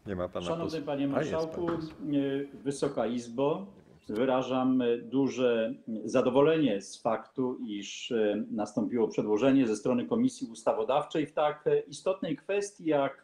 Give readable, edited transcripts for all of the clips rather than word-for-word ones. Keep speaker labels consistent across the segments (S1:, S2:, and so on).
S1: Nie ma pana
S2: Szanowny
S1: posła.
S2: Panie
S1: A, jest pan
S2: Marszałku,
S1: poseł.
S2: Wysoka Izbo, wyrażam duże zadowolenie z faktu, iż nastąpiło przedłożenie ze strony Komisji Ustawodawczej w tak istotnej kwestii jak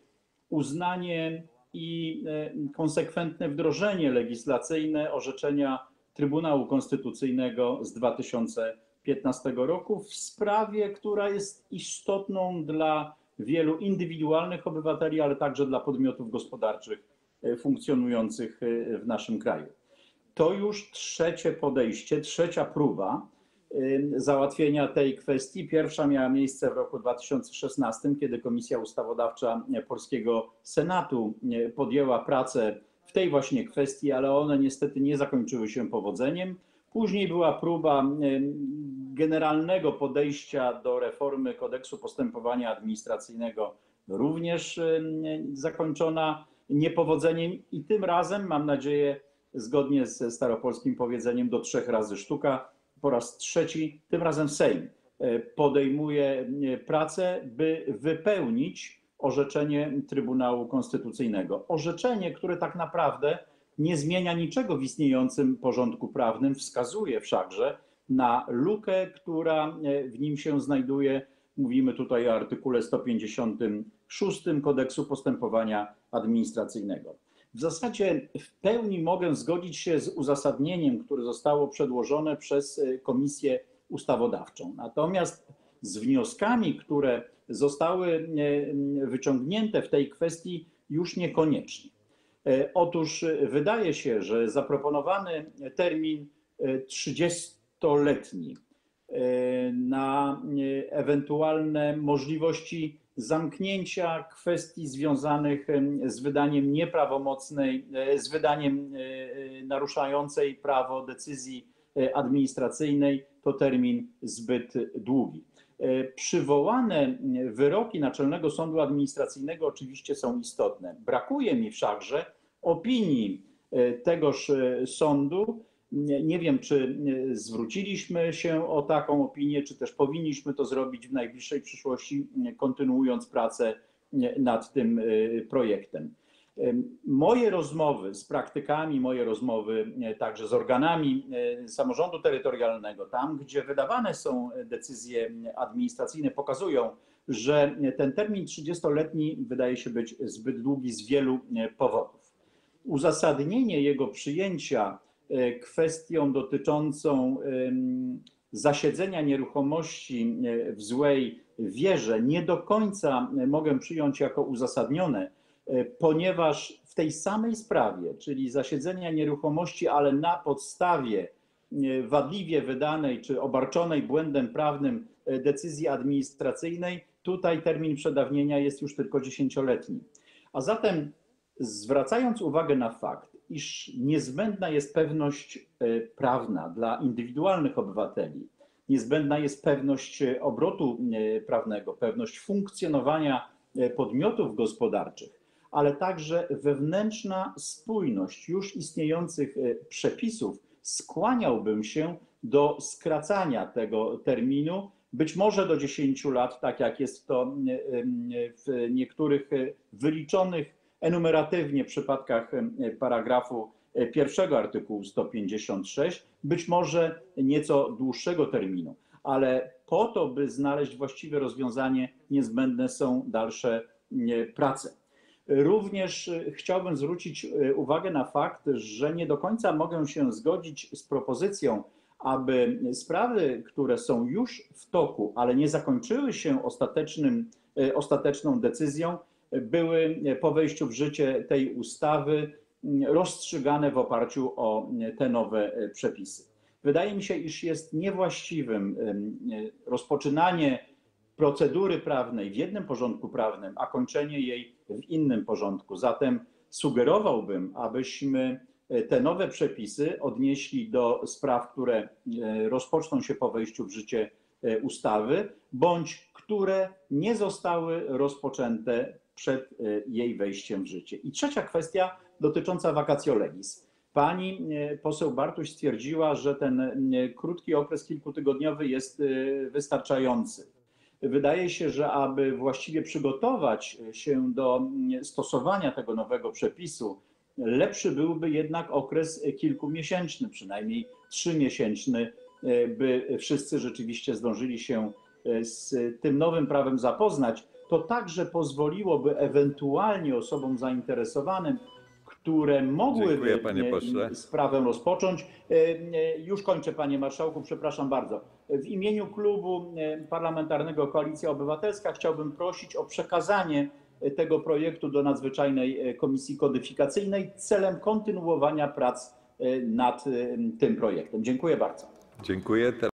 S2: uznanie i konsekwentne wdrożenie legislacyjne orzeczenia Trybunału Konstytucyjnego z 2015 roku w sprawie, która jest istotną dla wielu indywidualnych obywateli, ale także dla podmiotów gospodarczych funkcjonujących w naszym kraju. To już trzecie podejście, trzecia próba załatwienia tej kwestii. Pierwsza miała miejsce w roku 2016, kiedy Komisja Ustawodawcza polskiego Senatu podjęła pracę w tej właśnie kwestii, ale one niestety nie zakończyły się powodzeniem. Później była próba generalnego podejścia do reformy Kodeksu Postępowania Administracyjnego, również zakończona niepowodzeniem i tym razem, mam nadzieję, zgodnie ze staropolskim powiedzeniem do 3 razy sztuka, po raz trzeci, tym razem Sejm podejmuje pracę, by wypełnić orzeczenie Trybunału Konstytucyjnego. Orzeczenie, które tak naprawdę nie zmienia niczego w istniejącym porządku prawnym, wskazuje wszakże na lukę, która w nim się znajduje. Mówimy tutaj o artykule 156 Kodeksu Postępowania Administracyjnego. W zasadzie w pełni mogę zgodzić się z uzasadnieniem, które zostało przedłożone przez Komisję Ustawodawczą. Natomiast z wnioskami, które zostały wyciągnięte w tej kwestii, już niekoniecznie. Otóż wydaje się, że zaproponowany termin 30-letni na ewentualne możliwości zamknięcia kwestii związanych z wydaniem nieprawomocnej, z wydaniem naruszającej prawo decyzji administracyjnej, to termin zbyt długi. Przywołane wyroki Naczelnego Sądu Administracyjnego oczywiście są istotne. Brakuje mi wszakże opinii tegoż sądu. Nie wiem, czy zwróciliśmy się o taką opinię, czy też powinniśmy to zrobić w najbliższej przyszłości, kontynuując pracę nad tym projektem. Moje rozmowy z praktykami, moje rozmowy także z organami samorządu terytorialnego, tam gdzie wydawane są decyzje administracyjne, pokazują, że ten termin 30-letni wydaje się być zbyt długi z wielu powodów. Uzasadnienie jego przyjęcia kwestią dotyczącą zasiedzenia nieruchomości w złej wierze nie do końca mogę przyjąć jako uzasadnione, ponieważ w tej samej sprawie, czyli zasiedzenia nieruchomości, ale na podstawie wadliwie wydanej czy obarczonej błędem prawnym decyzji administracyjnej, tutaj termin przedawnienia jest już tylko 10-letni. A zatem zwracając uwagę na fakt, iż niezbędna jest pewność prawna dla indywidualnych obywateli, niezbędna jest pewność obrotu prawnego, pewność funkcjonowania podmiotów gospodarczych, ale także wewnętrzna spójność już istniejących przepisów, skłaniałbym się do skracania tego terminu, być może do 10 lat, tak jak jest to w niektórych wyliczonych enumeratywnie przypadkach paragrafu 1 artykułu 156, być może nieco dłuższego terminu, ale po to, by znaleźć właściwe rozwiązanie, niezbędne są dalsze prace. Również chciałbym zwrócić uwagę na fakt, że nie do końca mogę się zgodzić z propozycją, aby sprawy, które są już w toku, ale nie zakończyły się ostateczną decyzją, były po wejściu w życie tej ustawy rozstrzygane w oparciu o te nowe przepisy. Wydaje mi się, iż jest niewłaściwym rozpoczynanie procedury prawnej w jednym porządku prawnym, a kończenie jej w innym porządku. Zatem sugerowałbym, abyśmy te nowe przepisy odnieśli do spraw, które rozpoczną się po wejściu w życie ustawy, bądź które nie zostały rozpoczęte przed jej wejściem w życie. I trzecia kwestia dotycząca vacatio legis. Pani poseł Bartuś stwierdziła, że ten krótki okres kilkutygodniowy jest wystarczający. wydaje się, że aby właściwie przygotować się do stosowania tego nowego przepisu, lepszy byłby jednak okres kilkumiesięczny, przynajmniej 3-miesięczny, by wszyscy rzeczywiście zdążyli się z tym nowym prawem zapoznać. To także pozwoliłoby ewentualnie osobom zainteresowanym, które mogłyby sprawę rozpocząć. Już kończę, panie marszałku, przepraszam bardzo. W imieniu klubu parlamentarnego Koalicja Obywatelska chciałbym prosić o przekazanie tego projektu do nadzwyczajnej komisji kodyfikacyjnej celem kontynuowania prac nad tym projektem. Dziękuję bardzo.
S1: Dziękuję.